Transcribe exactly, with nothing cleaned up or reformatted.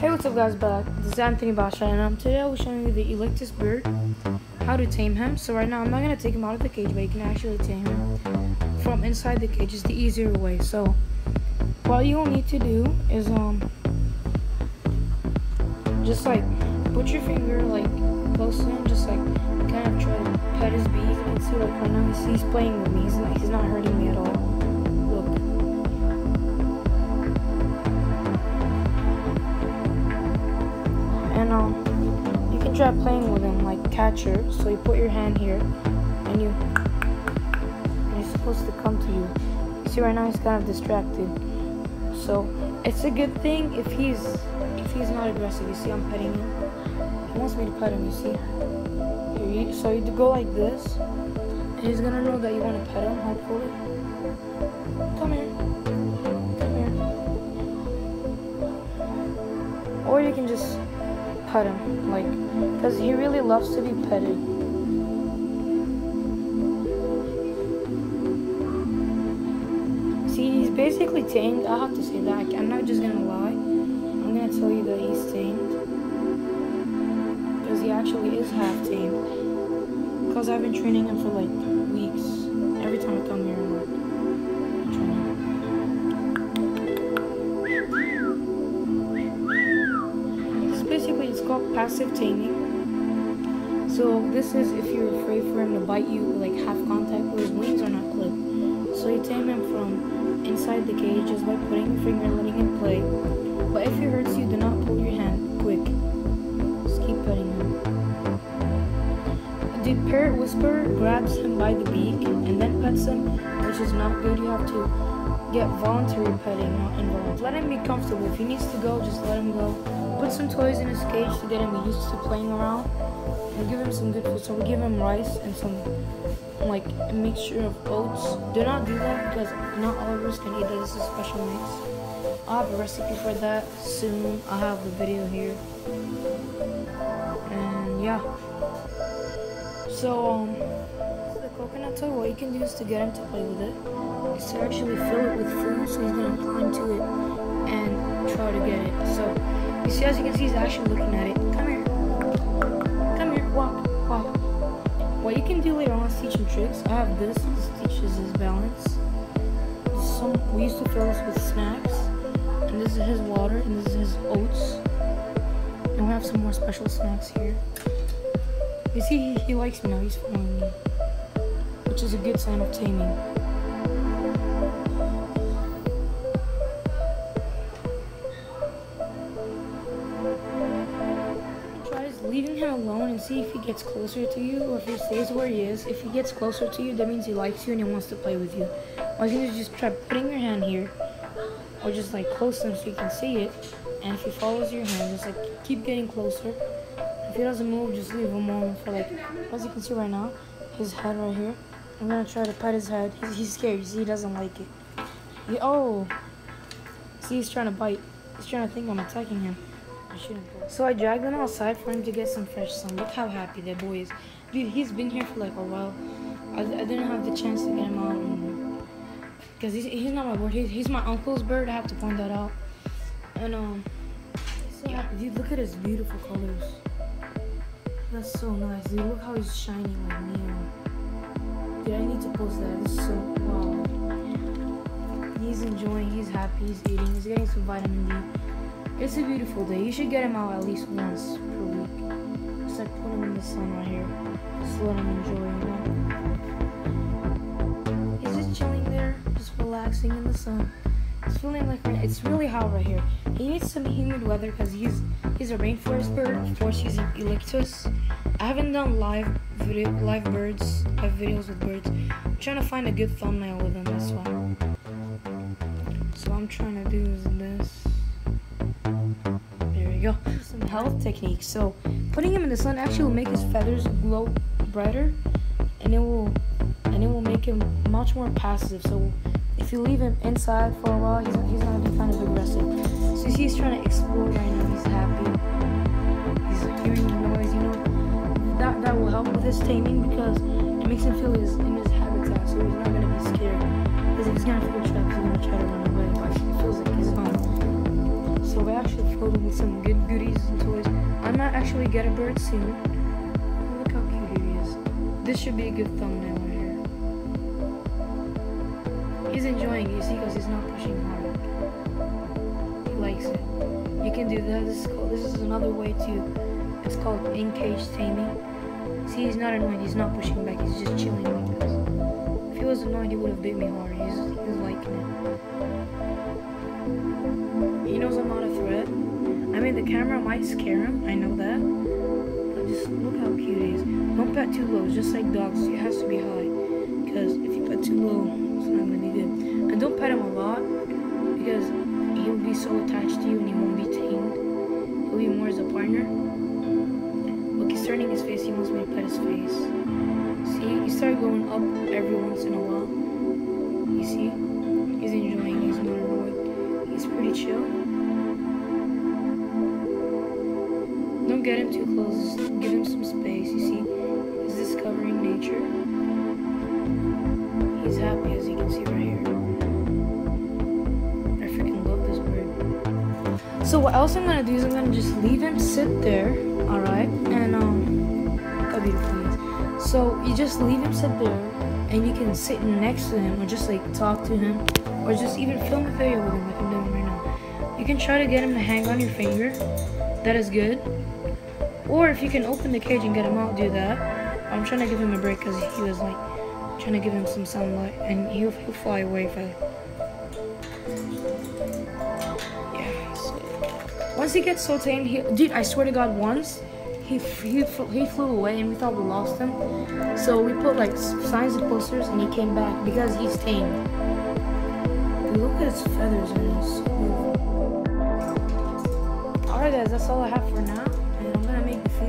Hey, what's up guys, back. This is Anthony Basha, and um, today I will show you the Electus bird, how to tame him. So right now I'm not going to take him out of the cage, but you can actually tame him from inside the cage. It's the easier way. So what you'll need to do is um just like put your finger like close to him, just like kind of try to pet his beak. You can see like right now he's, he's playing with me. He's not, he's not hurting me at all. Look. And um, you can try playing with him like catcher. So you put your hand here, and you, and he's supposed to come to you. See right now he's kind of distracted. So it's a good thing if he's if he's not aggressive. You see I'm petting him. He wants me to pet him. You see. Here you, so you go like this, and he's gonna know that you want to pet him. Hopefully. Come here. Come here. Or you can just pet him, like, because he really loves to be petted. See, he's basically tamed. I have to say that. I'm not just gonna lie. I'm gonna tell you that he's tamed, because he actually is half tamed. Because I've been training him for like weeks. Every time I come here, I'm like training. Basically, it's called passive taming. So this is if you're afraid for him to bite you, like have contact with his wings are not clipped. So you tame him from inside the cage just by putting your finger and letting him play. But if he hurts you, do not pull your hand quick. Just keep petting him. The parrot whisperer grabs him by the beak and then pets him, which is not good. You have to get voluntary petting, not involuntary. Let him be comfortable. If he needs to go, just let him go. Put some toys in his cage to get him used to playing around, and give him some good food. So we give him rice and some like a mixture of oats. Do not do that because not all of us can eat that. This is a special mix. I'll have a recipe for that soon. I'll have the video here. And yeah. So um the coconut toy, what you can do is to get him to play with it. Is to actually fill it with food, so he's gonna climb to it and try to get it. So you see, as you can see, he's actually looking at it. Come here. Come here. Walk. Walk. What you can do later on is teach him tricks. I have this. This teaches his balance. Some, we used to fill this with snacks. And this is his water. And this is his oats. And we have some more special snacks here. You see, he, he likes me now. He's following me. Which is a good sign of taming. Leaving him alone and see if he gets closer to you, or if he stays where he is. If he gets closer to you, that means he likes you and he wants to play with you. All you can do is just try putting your hand here, or just like close to him so you can see it. And if he follows your hand, just like keep getting closer. If he doesn't move, just leave him alone for like, as you can see right now, his head right here. I'm gonna try to pet his head. He's, he's scared. You see, he doesn't like it. He, oh, see, he's trying to bite. He's trying to think I'm attacking him. So I dragged him outside for him to get some fresh sun. Look how happy that boy is. Dude, he's been here for like a while. I, I didn't have the chance to get him out. Because he's, he's not my bird. He's, he's my uncle's bird. I have to point that out. And um, he's so happy. Dude, look at his beautiful colors. That's so nice. Dude, look how he's shining like neon. Dude, I need to post that. This is so, wow. He's enjoying. He's happy. He's eating. He's getting some vitamin D. It's a beautiful day. You should get him out at least once per week. Just like put him in the sun right here. Just let him enjoy, you know? He's just chilling there, just relaxing in the sun. It's feeling like it's really hot right here. He needs some humid weather because he's he's a rainforest bird. Of course, he's an Electus. I haven't done live video, live birds, live videos with birds. I'm trying to find a good thumbnail with him. That's why. So what I'm trying to do is this. Go. Some health techniques. So putting him in the sun actually will make his feathers glow brighter, and it will and it will make him much more passive. So if you leave him inside for a while, he's, he's gonna be kind of aggressive. So you see he's trying to explore right now. He's happy. He's hearing the noise. You know that that will help with his taming because it makes him feel his in his habitat. So he's not gonna be scared. Because if he's gonna feel trapped, he's gonna try to run away. But it feels like he's home. So we actually filled him with some good actually get a bird soon. Look how cute he is. This should be a good thumbnail right here. He's enjoying it, you see, because he's not pushing hard. He likes it. You can do that. This is called, this is another way to, it's called in-cage taming. See, he's not annoyed, he's not pushing back, he's just chilling like this. If he was annoyed, he would have bit me hard. He's, he's liking it. He knows I'm not a threat. I mean, the camera might scare him, I know that. But just look how cute he is. Don't pet too low, just like dogs, it has to be high. Because if you pet too low, it's not going to be good. And don't pet him a lot, because he'll be so attached to you and he won't be tamed. He'll be more as a partner. Look, he's turning his face, he wants me to pet his face. See, he started going up every once in a while. You see? He's enjoying, he's not annoyed. He's pretty chill. Don't get him too close, just give him some space, you see? He's discovering nature. He's happy, as you can see right here. I freaking love this bird. So what else I'm gonna do is I'm gonna just leave him sit there, alright? And um, look how beautiful he is. So you just leave him sit there, and you can sit next to him, or just like talk to him, or just even film a video with him like I'm doing right now. You can try to get him to hang on your finger. That is good. Or if you can open the cage and get him out, do that. I'm trying to give him a break because he was like trying to give him some sunlight, and he'll, he'll fly away if I... Yeah, so... Once he gets so tamed, he... Dude, I swear to God, once, he, he, he flew away and we thought we lost him. So we put like signs and posters and he came back because he's tamed. Dude, look at his feathers, man. It's so beautiful. Alright guys, that's all I have for now. And I'm gonna make the